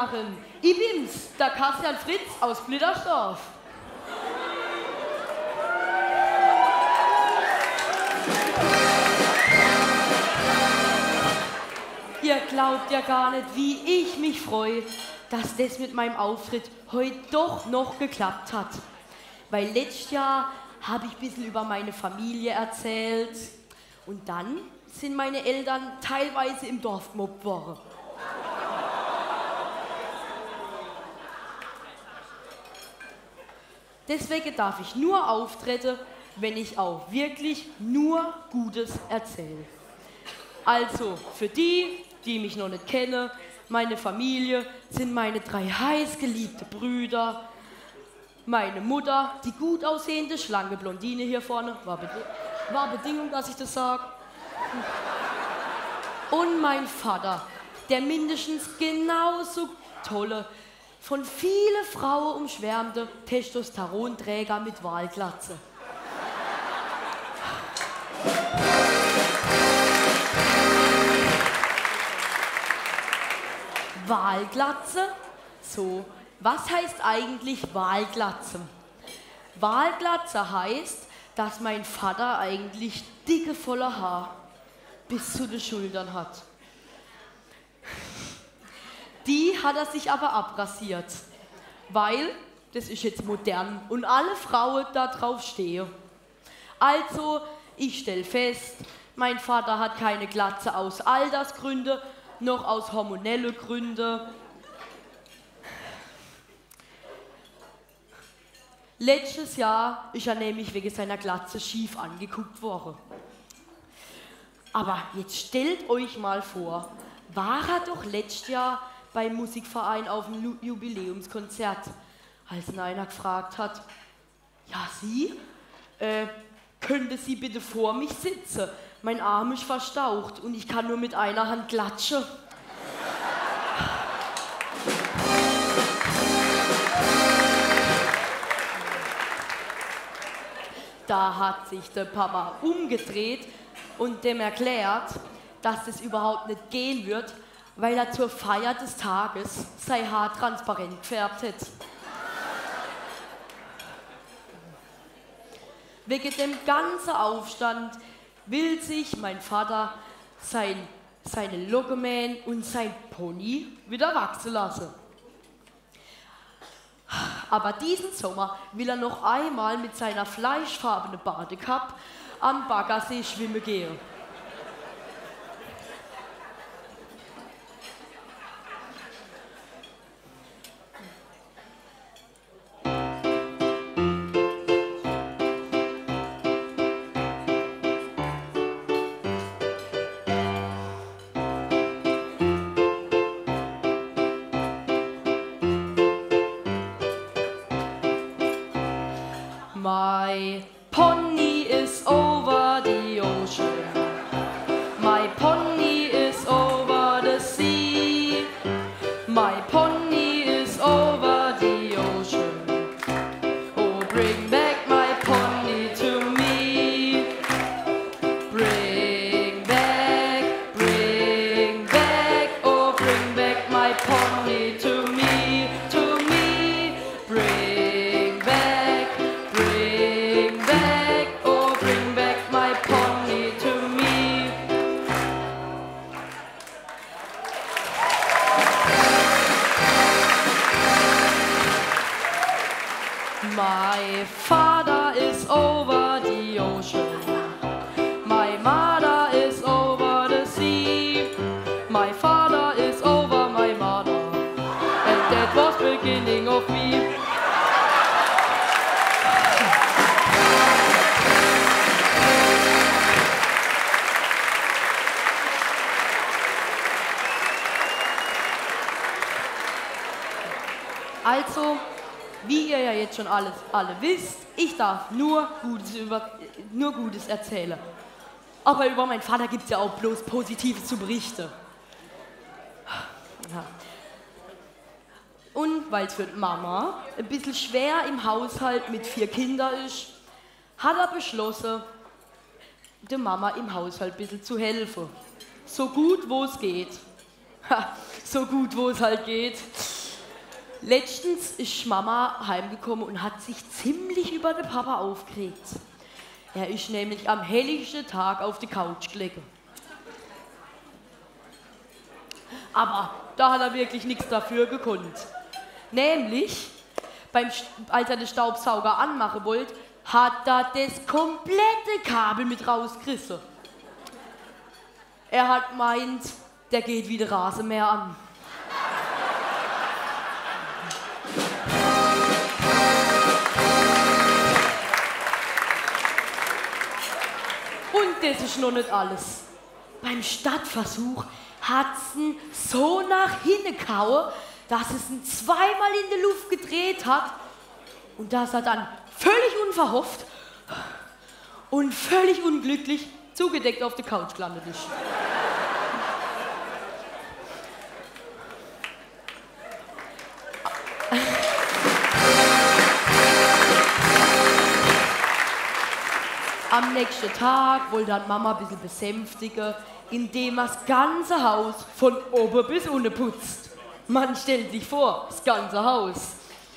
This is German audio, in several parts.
machen. Ich bin's, der Kassian Fritz aus Blittersdorf. Ihr glaubt ja gar nicht, wie ich mich freue, dass das mit meinem Auftritt heute doch noch geklappt hat. Weil letztes Jahr habe ich ein bisschen über meine Familie erzählt und dann sind meine Eltern teilweise im Dorf gemobbt worden. Deswegen darf ich nur auftreten, wenn ich auch wirklich nur Gutes erzähle. Also für die, die mich noch nicht kennen, meine Familie sind meine 3 heißgeliebte Brüder, meine Mutter, die gut aussehende, schlanke Blondine hier vorne, war Bedingung, dass ich das sage, und mein Vater, der mindestens genauso tolle, von vielen Frauen umschwärmte Testosteronträger mit Wahlglatze. Wahlglatze? So, was heißt eigentlich Wahlglatze? Wahlglatze heißt, dass mein Vater eigentlich dicke, volle Haar bis zu den Schultern hat. Die hat er sich aber abrasiert, weil das ist jetzt modern und alle Frauen da drauf stehen. Also, ich stelle fest, mein Vater hat keine Glatze aus Altersgründen, noch aus hormonellen Gründen. Letztes Jahr ist er nämlich wegen seiner Glatze schief angeguckt worden. Aber jetzt stellt euch mal vor, war er doch letztes Jahr beim Musikverein auf dem Jubiläumskonzert, als ihn einer gefragt hat, ja Sie, könnte Sie bitte vor mich sitzen? Mein Arm ist verstaucht und ich kann nur mit einer Hand klatschen. Da hat sich der Papa umgedreht und dem erklärt, dass es überhaupt nicht gehen wird, weil er zur Feier des Tages sein Haar transparent gefärbt hat. Wegen dem ganzen Aufstand will sich mein Vater seine Lockenmähne und sein Pony wieder wachsen lassen. Aber diesen Sommer will er noch einmal mit seiner fleischfarbenen Badekappe am Baggersee schwimmen gehen. My pony is over the ocean. My pony is over the sea. My pony is over the ocean. Oh, bring back my pony to me. Bring back, oh, bring back my pony to me, to me. Bring back, oh, bring back my pony to me. My father is over the ocean. My mother is over the sea. My father is over my mother. And that was the beginning of me. Also, wie ihr ja jetzt schon alle wisst, ich darf nur Gutes erzählen. Aber über meinen Vater gibt es ja auch bloß Positives zu berichten. Ja. Und weil es für die Mama ein bisschen schwer im Haushalt mit 4 Kindern ist, hat er beschlossen, der Mama im Haushalt ein bisschen zu helfen. So gut, wo es geht. Ha, so gut, wo es halt geht. Letztens ist Mama heimgekommen und hat sich ziemlich über den Papa aufgeregt. Er ist nämlich am helllichten Tag auf die Couch gelegen. Aber da hat er wirklich nichts dafür gekonnt. Nämlich, als er den Staubsauger anmachen wollte, hat er das komplette Kabel mit rausgerissen. Er hat meint, der geht wie der Rasenmäher an. Und das ist noch nicht alles. Beim Stadtversuch hat es ihn so nach hinten gehauen, dass es ihn zweimal in der Luft gedreht hat und dass er dann völlig unverhofft und völlig unglücklich zugedeckt auf der Couch gelandet ist. Am nächsten Tag wollte dann Mama ein bisschen besänftigen, indem er das ganze Haus von oben bis unten putzt. Man stellt sich vor, das ganze Haus.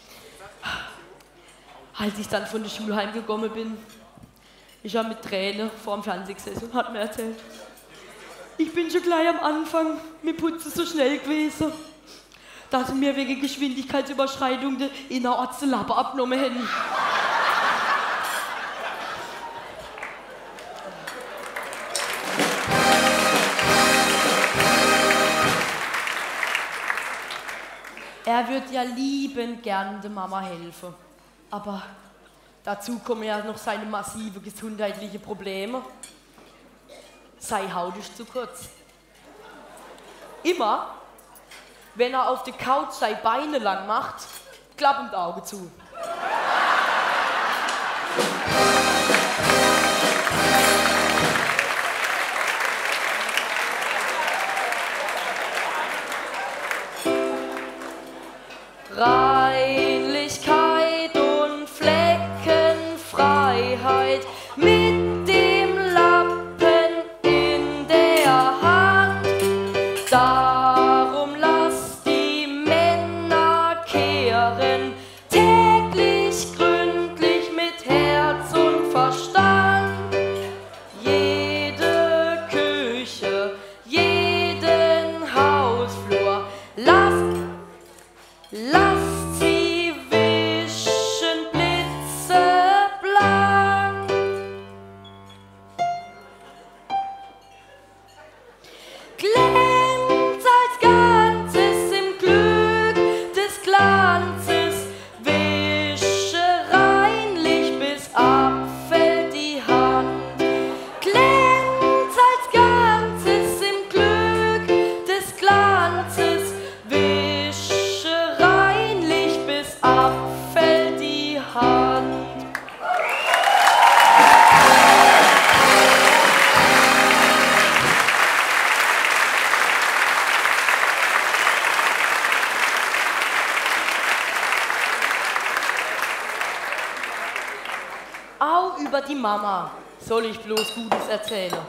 Als ich dann von der Schule heimgekommen bin, ist er mit Tränen vor dem Fernseher gesessen und hat mir erzählt, ich bin schon gleich am Anfang mit Putzen so schnell gewesen, dass sie mir wegen Geschwindigkeitsüberschreitung den innerorts den Lappen abgenommen hätten. Er würde ja liebend gern der Mama helfen. Aber dazu kommen ja noch seine massiven gesundheitlichen Probleme. Seine Haut ist zu kurz. Immer, wenn er auf der Couch seine Beine lang macht, klappt ihm das Auge zu. Reinlichkeit und Fleckenfreiheit mit dem Lappen in der Hand. Darum lasst die Männer kehren, täglich gründlich mit Herz und Verstand. Jede Küche, jeden Hausflur, lasst sie wischen blitzeblank. Glänzt als Ganzes im Glück des Glanzes, wische reinlich bis abfällt die Hand. Glänzt als Ganzes im Glück des Glanzes, abfällt die Hand. Auch über die Mama soll ich bloß Gutes erzählen.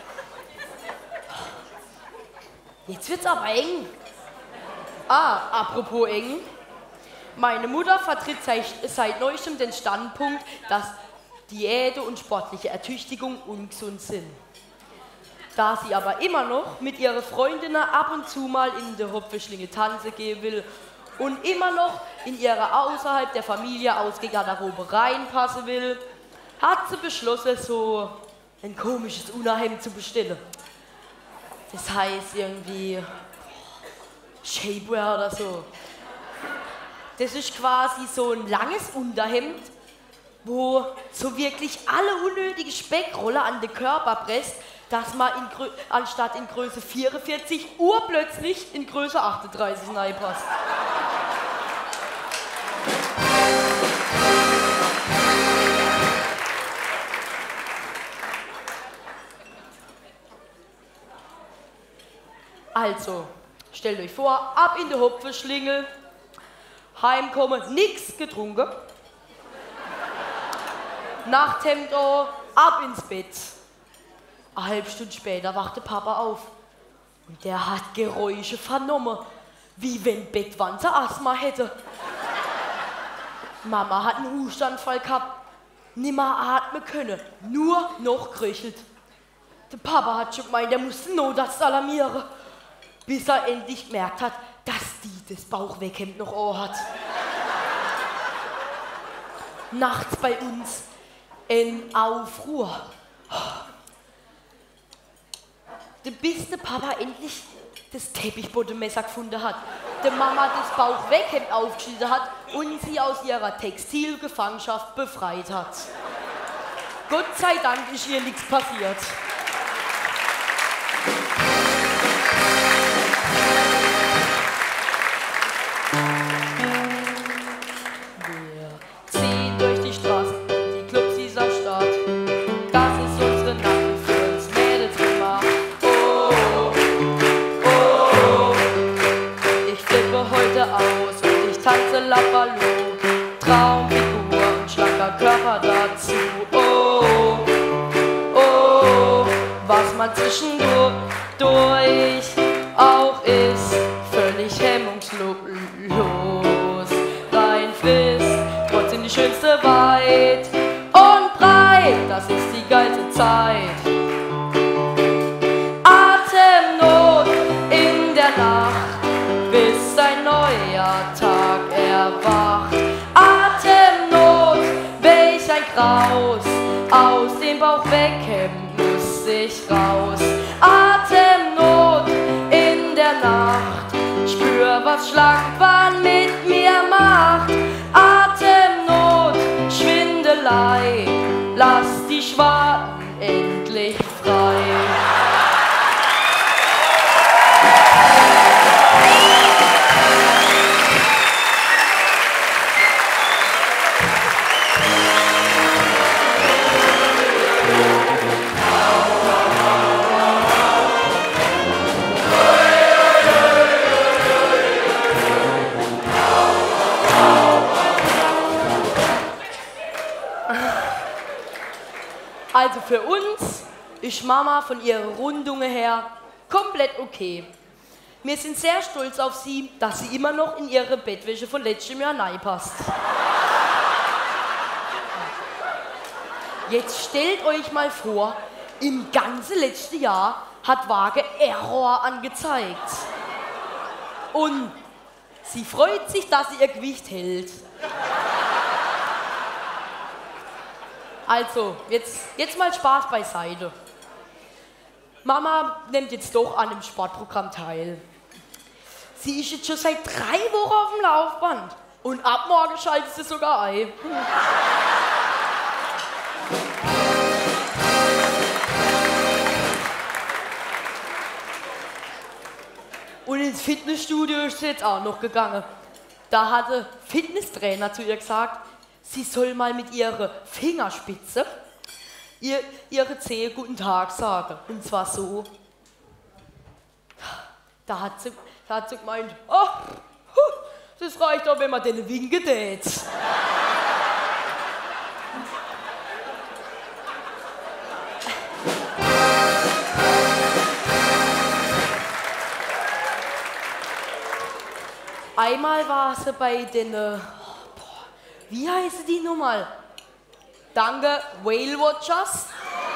Jetzt wird's aber eng. Apropos eng. Meine Mutter vertritt seit neuestem den Standpunkt, dass Diäte und sportliche Ertüchtigung ungesund sind. Da sie aber immer noch mit ihren Freundinnen ab und zu mal in der Hopfeschlinge tanzen gehen will und immer noch in ihre außerhalb der Familie ausgehende Garderobe reinpassen will, hat sie beschlossen, so ein komisches Unterhemd zu bestellen. Das heißt irgendwie Shapewear oder so. Das ist quasi so ein langes Unterhemd, wo so wirklich alle unnötige Speckrolle an den Körper presst, dass man anstatt in Größe 44 urplötzlich in Größe 38 reinpasst. Also, stellt euch vor, ab in die Hopfenschlinge, heimkommen, nix getrunken. Nachthemd an, ab ins Bett. Eine halbe Stunde später wachte Papa auf. Und der hat Geräusche vernommen. wie wenn Bettwanze Asthma hätte. Mama hat einen Hustanfall gehabt, nimmer atmen können, nur noch kröchelt. Der Papa hat schon gemeint, er musste Notarzt alarmieren, bis er endlich gemerkt hat, dass die das Bauchweghemd noch hat. Nachts bei uns ein Aufruhr. Bis der Papa endlich das Teppichbottenmesser gefunden hat, der Mama das Bauchweghemd aufgeschnitten hat und sie aus ihrer Textilgefangenschaft befreit hat. Gott sei Dank ist ihr nichts passiert. Wir ziehen durch die Straßen, die Clubs dieser Stadt. Das ist unsere Nacht für uns Mädelzimmer. Oh, oh, oh. Ich flippe heute aus und ich tanze Lappaloo. Traumfigur und schlanker Körper dazu. Oh, oh, was man zwischendurch auch ist, völlig hemmungslos. Reinfrisst, trotzdem die schönste weit und breit, das ist die geilste Zeit. Atemnot in der Nacht, bis ein neuer Tag erwacht. Atemnot, welch ein Graus, aus dem Bauchweghemd muss ich raus. Atemnot in der Nacht, spür, was Schlagbahn mit mir macht. Atemnot, Schwindelei, lass die Schwaden endlich frei. Also für uns ist Mama von ihrer Rundungen her komplett okay. Wir sind sehr stolz auf sie, dass sie immer noch in ihre Bettwäsche von letztem Jahr reinpasst. Jetzt stellt euch mal vor, im ganzen letzten Jahr hat Waage Error angezeigt. Und sie freut sich, dass sie ihr Gewicht hält. Also, jetzt mal Spaß beiseite. Mama nimmt jetzt doch an dem Sportprogramm teil. Sie ist jetzt schon seit 3 Wochen auf dem Laufband. Und ab morgen schaltet sie sogar ein. Und ins Fitnessstudio ist sie jetzt auch noch gegangen. Da hat der Fitnesstrainer zu ihr gesagt, sie soll mal mit ihrer Fingerspitze ihre Zehe guten Tag sagen. Und zwar so. Da hat sie gemeint, oh, das reicht doch, wenn man den winken tät. Einmal war sie bei den, wie heißen die nochmal? Danke, Whale Watchers.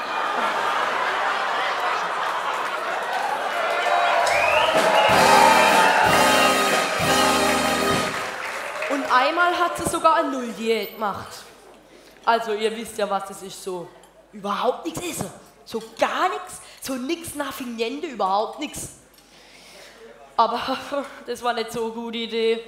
Und einmal hat sie sogar eine Null-Diät gemacht. Also ihr wisst ja, was das ist, so überhaupt nichts essen. So gar nichts, so nix nach Finiente, überhaupt nichts. Aber das war nicht so eine gute Idee.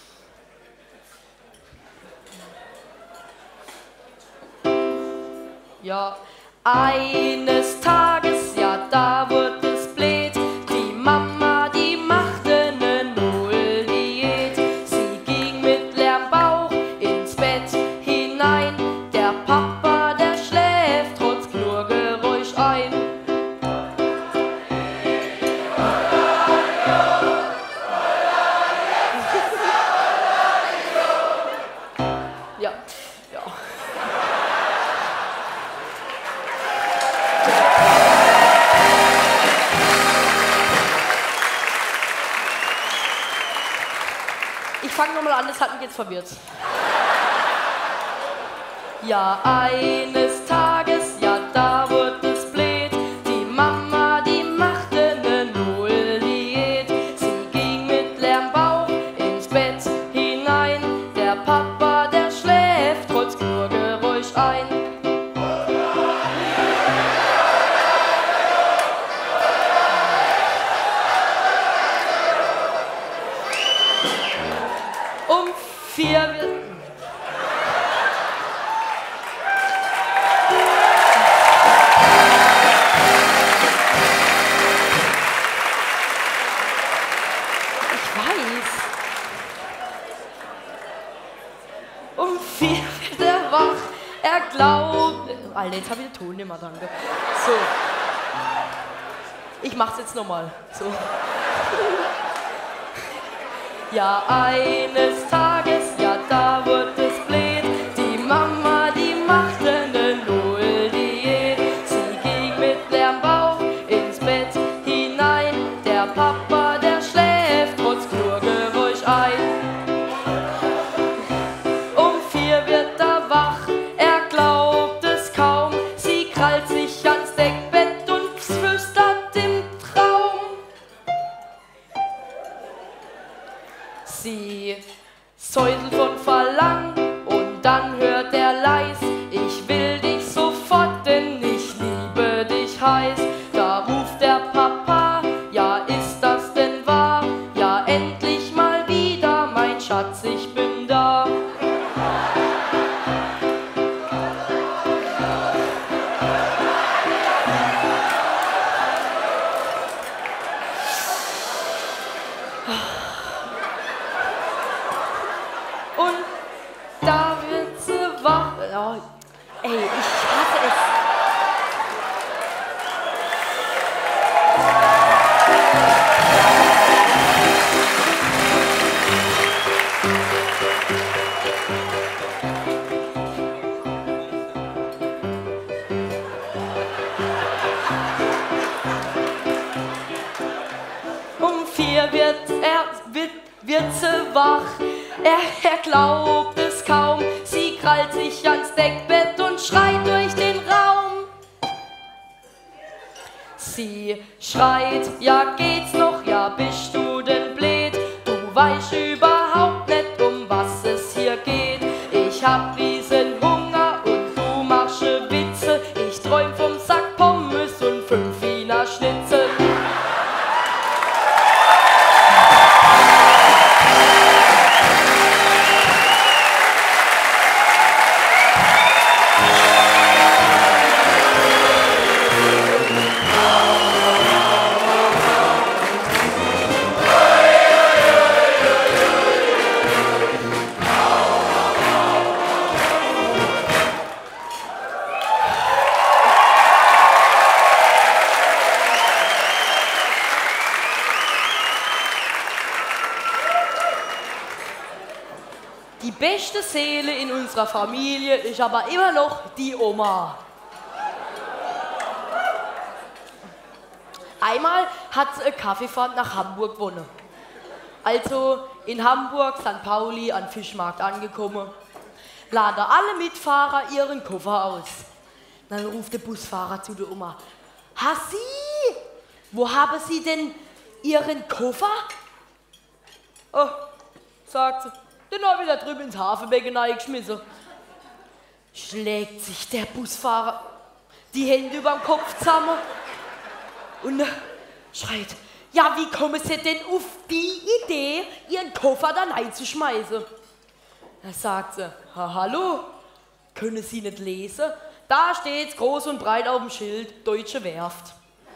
Ja, eines Tages, ja, da wurde es blöd. Die Mama, die machte ne Null-Diät. Sie ging mit leerem Bauch ins Bett hinein. Der Papa, der schläft trotz Knurrgeräusch ein. Ja, ja. Ich fange nochmal an, das hat mich jetzt verwirrt. Ja, eines Tages, ja, da wurde es blöd. Die Mama, die machte ne Null-Diät. Sie ging mit leerem Bauch ins Bett hinein. Der Papa, der schläft trotz Knurrgeräusch ein. Um 4 wird... Um 4 wird er wach, er glaubt... Alter, jetzt habe ich den Ton nicht mehr, danke. So. Ich mach's jetzt nochmal. So. Ja, eines Tages, ja, da wurde es blöd. Die Mama, die machte ne Null-Diät. Sie ging mit leerem Bauch ins Bett hinein. Der Papa, der schläft trotz Knurrgeräusch ein. Um 4 wird er wach, er glaubt es kaum. Sie krallt sich ans Deckbett und flüstert im Traum. Sie säuselt von Verlangen und dann hört er leis: Ich will dich sofort, denn ich liebe dich heiß. Da ruft der Papa: Ja, ist das denn wahr? Ja, endlich mal wieder, mein Schatz, ich bin da. Und da wird sie wach. Oh, ey, ich hasse es. Um 4 wird sie wach. Er glaubt es kaum. Sie krallt sich ans Deckbett und schreit durch den Raum. Sie schreit: Ja, geht's noch? Ja, bist du denn blöd? Du weißt überhaupt nicht, um was es hier geht. Ich hab riesen Hunger und du machst Witze. Ich träum vom Sack Pommes und 5 Wiener Schnitzel. Die beste Seele in unserer Familie ist aber immer noch die Oma. Einmal hat sie eine Kaffeefahrt nach Hamburg gewonnen. Also in Hamburg, St. Pauli, an Fischmarkt angekommen. Laden alle Mitfahrer ihren Koffer aus. Dann ruft der Busfahrer zu der Oma: Sie, wo haben Sie denn Ihren Koffer? Oh, sagt sie. Den habe ich da drüben ins Hafenbecken geschmissen. Schlägt sich der Busfahrer die Hände überm Kopf zusammen und schreit: Ja, wie kommen Sie denn auf die Idee, Ihren Koffer da reinzuschmeißen? Da sagt sie: Hallo, können Sie nicht lesen? Da steht's groß und breit auf dem Schild: Deutsche Werft.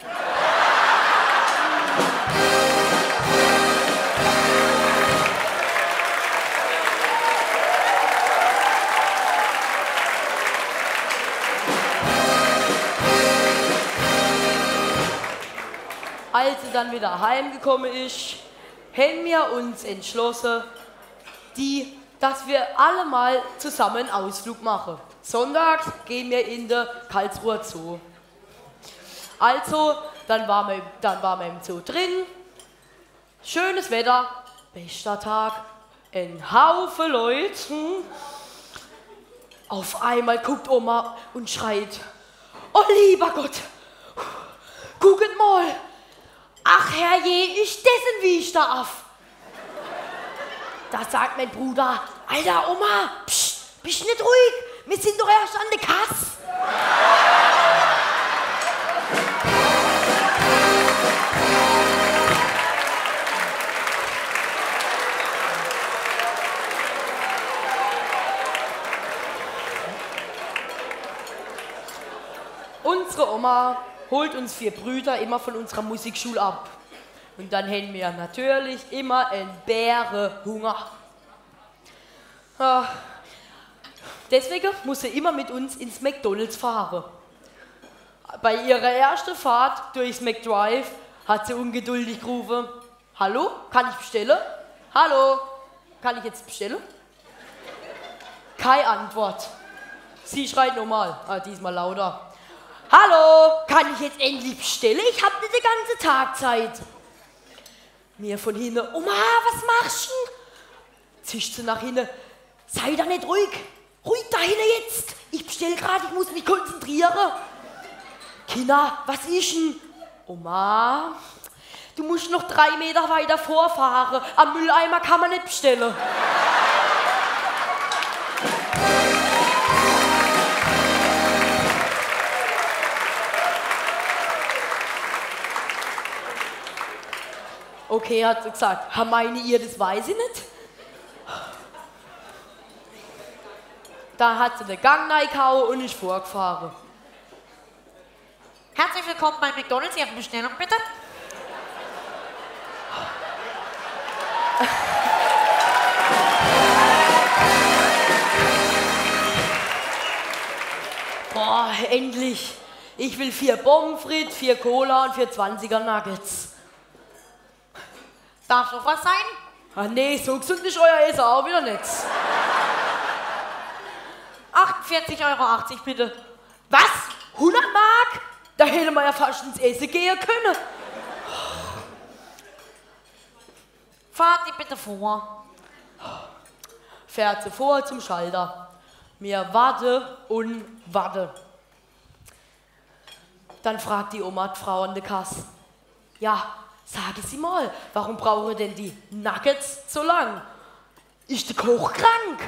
Als sie dann wieder heimgekommen ist, haben wir uns entschlossen, dass wir alle mal zusammen einen Ausflug machen. Sonntags gehen wir in den Karlsruher Zoo. Also, dann waren wir im Zoo drin, schönes Wetter, bester Tag. ein Haufen Leuten. Auf einmal guckt Oma und schreit, oh lieber Gott, gucket mal, ach herrje, ist dessen wie ich darf. Da sagt mein Bruder, Alter Oma, psst, bist nicht ruhig, wir sind doch erst an der Kasse. Unsere Oma holt uns 4 Brüder immer von unserer Musikschule ab. Und dann haben wir natürlich immer einen Bärenhunger. Ja. Deswegen muss sie immer mit uns ins McDonald's fahren. Bei ihrer ersten Fahrt durchs McDrive hat sie ungeduldig gerufen, hallo, kann ich bestellen? Hallo, kann ich jetzt bestellen? Keine Antwort. Sie schreit normal, diesmal lauter. Hallo, kann ich jetzt endlich bestellen? Ich habe nicht den ganzen Tag Zeit. Mir von hinten, Oma, was machst du? Zischt sie nach hinten, sei da nicht ruhig. Ruhig da hinten jetzt. Ich bestelle gerade, ich muss mich konzentrieren. Kinder, was ist denn? Oma, du musst noch 3 Meter weiter vorfahren. Am Mülleimer kann man nicht bestellen. Okay, hat sie gesagt. Meine ihr, das weiß ich nicht. Da hat sie den Gang reingehauen und ist vorgefahren. Herzlich willkommen bei McDonald's. Ihre Bestellung bitte. Boah, endlich. Ich will 4 Pommes frites, 4 Cola und 4 20er Nuggets. Darf noch was sein? Ach nee, so gesund ist euer Essen auch wieder nichts. 48,80 € bitte. Was? 100 Mark? Da hätte man ja fast ins Essen gehen können. Fahrt die bitte vor. Fährt sie vor zum Schalter. Mir warte und warte. Dann fragt die Oma die Frau an der Kasse. Ja, sage Sie mal, warum brauchen denn die Nuggets so lang? Ist der Koch krank?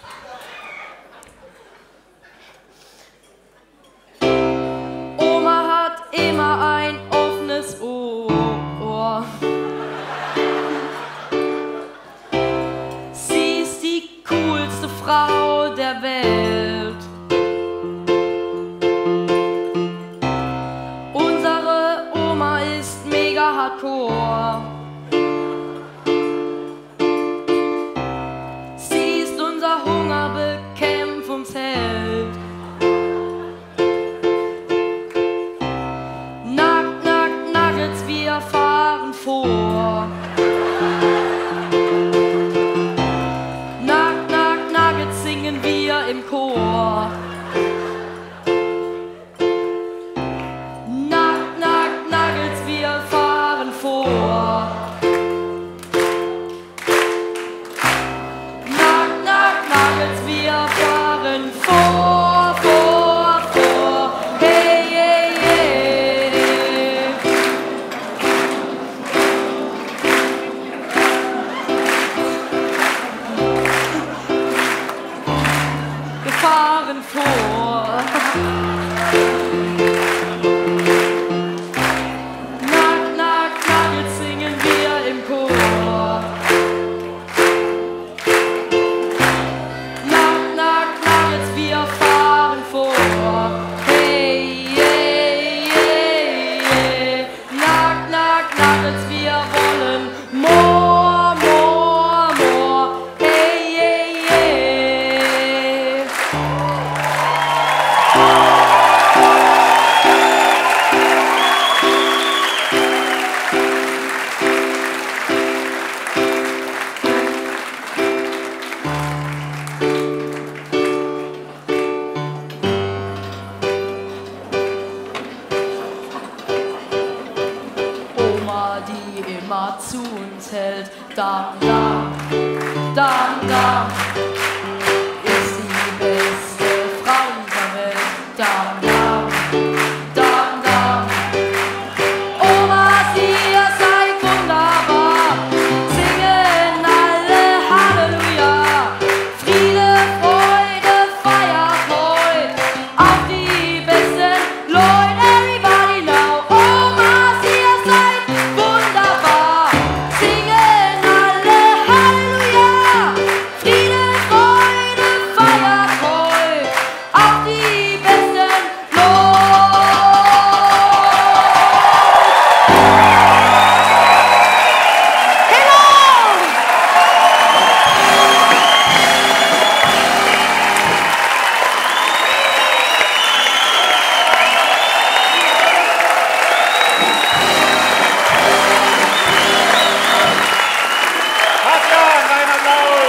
Oma hat immer ein offenes Ohr. Sie ist die coolste Frau der Welt. Unsere Oma ist mega hardcore. Sie ist unser Hungerbekämpfungsheld. Nuggets, wir fahren vor. Nuggets singen wir im Chor. Nuggets, wir fahren vor. Nuggets, wir fahren vor, vor. Hey, hey, hey. Wir fahren vor. Nuggets singen wir im Chor. Nuggets, wir fahren vor. Hey, hey, hey, hey. Nuggets, wir wollen more, more, more. Hey, hey, hey. Oma, die immer zu uns hält, da Dam, Dam ist die beste Frau dieser Welt. Dam, Dam, Dam, Dam. Omas, ihr seid wunderbar, singen alle Halleluja. Friede, Freude, feiert heut auf die besten Leute. Everybody now. Omas, ihr seid wunderbar, singen alle Halleluja. Friede, Freude, feiert heut auf die besten Leute. Bastian, ein Applaus!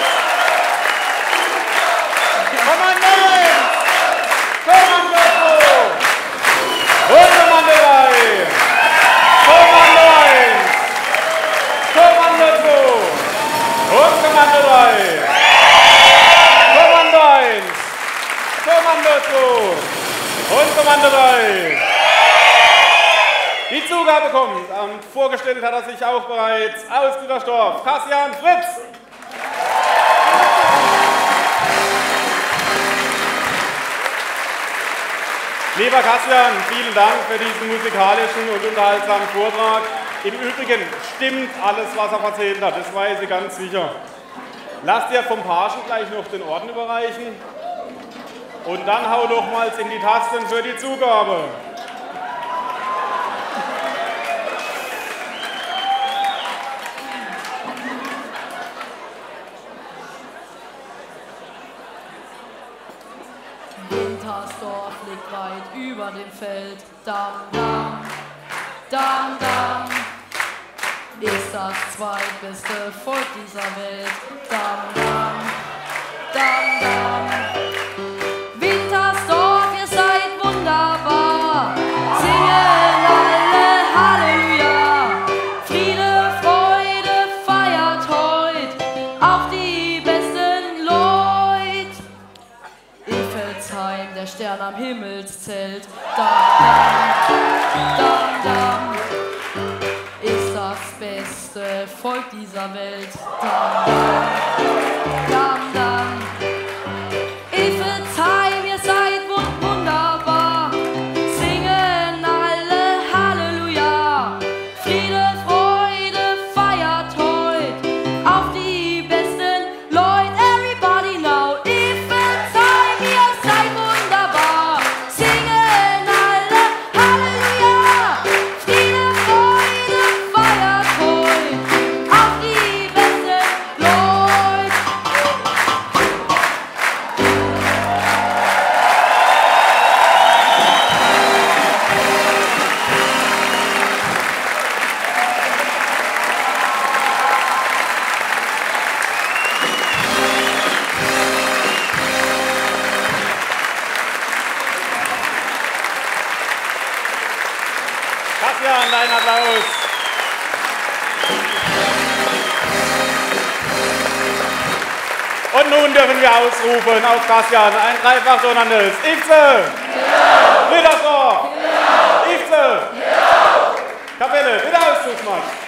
Kommando 1! Kommando 2! Und Kommando 3! Kommando 1! Kommando 2! Und Kommando 3! Kommando 1! Kommando 2! Und Kommando 3! Die Zugabe kommt und vorgestellt hat er sich auch bereits aus Gütersdorf, Kassian Fritz. Lieber Kassian, vielen Dank für diesen musikalischen und unterhaltsamen Vortrag. Im Übrigen stimmt alles, was er erzählt hat, das weiß ich ganz sicher. Lass dir vom Pagen gleich noch den Orden überreichen und dann hau nochmals in die Tasten für die Zugabe. Wintersdorf liegt weit über dem Feld. Dam, Dam, Dam, Dam ist das zweitbeste Volk dieser Welt. Dam, Dam, Dam, Dam. Wintersdorf, ihr seid wunderbar, singen alle Halleluja. Friede, Freude, feiert heut auf die besten Leut. Iffelsheim, der Stern am Himmelszelt. Dam, Dam, Dam, Dam ist das beste Volk dieser Welt. Dam, Dam, Dam, Dam. Iffelsheim, ihr seid wunderbar, singen alle Halleluja. Friede, Freude, feiert heut auf die besten Leute. Everybody now. Iffelsheim, ihr seid wunderbar, singen alle Halleluja. Friede, Freude, feiert heut auf die besten Leute. Kassian, dein Applaus. Und nun dürfen wir ausrufen auf Kassian ein dreifach donerndes Ifse! Gütersdorf! Ifse! Kapelle, wieder Auszugsmarsch!